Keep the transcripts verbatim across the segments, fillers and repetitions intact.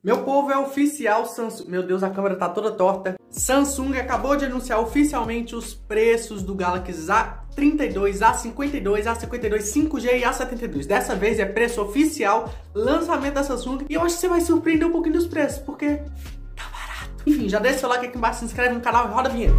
Meu povo, é oficial, Samsung... Meu Deus, a câmera tá toda torta. Samsung acabou de anunciar oficialmente os preços do Galaxy A trinta e dois, A cinquenta e dois, A cinquenta e dois cinco G e A setenta e dois. Dessa vez é preço oficial, lançamento da Samsung. E eu acho que você vai surpreender um pouquinho dos preços, porque tá barato. Enfim, já deixa o seu like aqui embaixo, se inscreve no canal e roda a vinheta.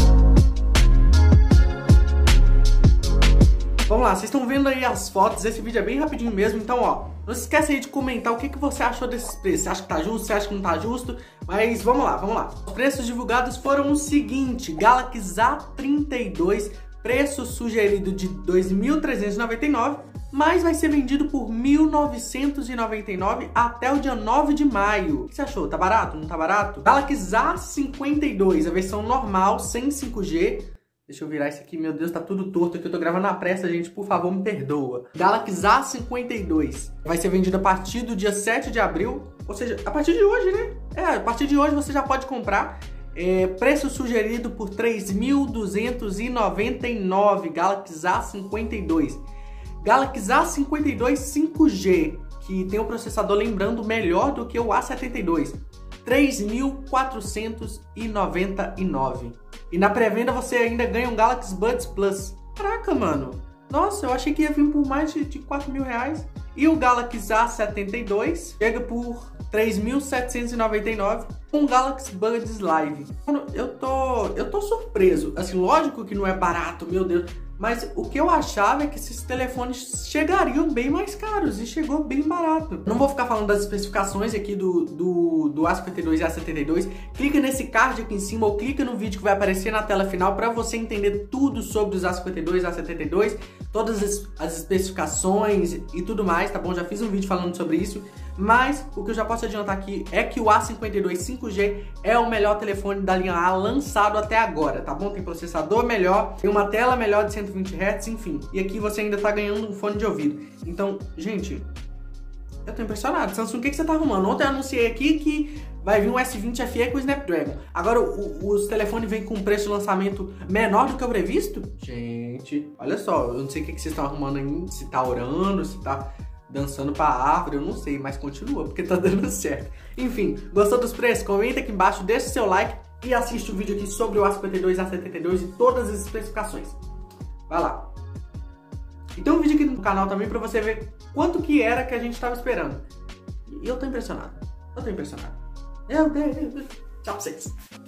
Vamos lá, vocês estão vendo aí as fotos, esse vídeo é bem rapidinho mesmo, então ó, não se esquece aí de comentar o que, que você achou desses preços. Você acha que tá justo, você acha que não tá justo? Mas vamos lá, vamos lá. Os preços divulgados foram o seguinte: Galaxy A trinta e dois, preço sugerido de dois mil trezentos e noventa e nove reais, mas vai ser vendido por mil novecentos e noventa e nove reais até o dia nove de maio. O que você achou? Tá barato? Não tá barato? Galaxy A cinquenta e dois, a versão normal, sem cinco G. Deixa eu virar isso aqui, meu Deus, tá tudo torto aqui, eu tô gravando na pressa, gente, por favor, me perdoa. Galaxy A cinquenta e dois vai ser vendido a partir do dia sete de abril, ou seja, a partir de hoje, né? É, a partir de hoje você já pode comprar. É, preço sugerido por três mil duzentos e noventa e nove reais, Galaxy A cinquenta e dois. Galaxy A cinquenta e dois cinco G, que tem um processador, lembrando, melhor do que o A setenta e dois. três mil quatrocentos e noventa e nove reais. E na pré-venda você ainda ganha um Galaxy Buds Plus. Caraca, mano. Nossa, eu achei que ia vir por mais de, de quatro mil reais. E o Galaxy A setenta e dois chega por três mil setecentos e noventa e nove reais com o Galaxy Buds Live. Mano, eu tô, eu tô surpreso. Assim, lógico que não é barato, meu Deus. Mas o que eu achava é que esses telefones chegariam bem mais caros, e chegou bem barato. Não vou ficar falando das especificações aqui do, do, do A cinquenta e dois e A setenta e dois. Clica nesse card aqui em cima ou clica no vídeo que vai aparecer na tela final para você entender tudo sobre os A cinquenta e dois e A setenta e dois, todas as, as especificações e tudo mais, tá bom? Já fiz um vídeo falando sobre isso. Mas o que eu já posso adiantar aqui é que o A cinquenta e dois cinco G é o melhor telefone da linha A lançado até agora, tá bom? Tem processador melhor, tem uma tela melhor de cento e vinte hertz, enfim. E aqui você ainda tá ganhando um fone de ouvido. Então, gente, eu tô impressionado. Samsung, o que, que você tá arrumando? Ontem eu anunciei aqui que vai vir um S vinte F E com Snapdragon. Agora o, os telefones vêm com um preço de lançamento menor do que o previsto? Gente, olha só, eu não sei o que, que vocês estão arrumando aí, se tá orando, se tá dançando pra árvore, eu não sei, mas continua, porque tá dando certo. Enfim, gostou dos preços? Comenta aqui embaixo, deixa o seu like e assiste o vídeo aqui sobre o A cinquenta e dois, A setenta e dois e todas as especificações. Vai lá. E tem um vídeo aqui no canal também pra você ver quanto que era que a gente tava esperando. E eu tô impressionado. Eu tô impressionado. Meu Deus. Tchau pra vocês.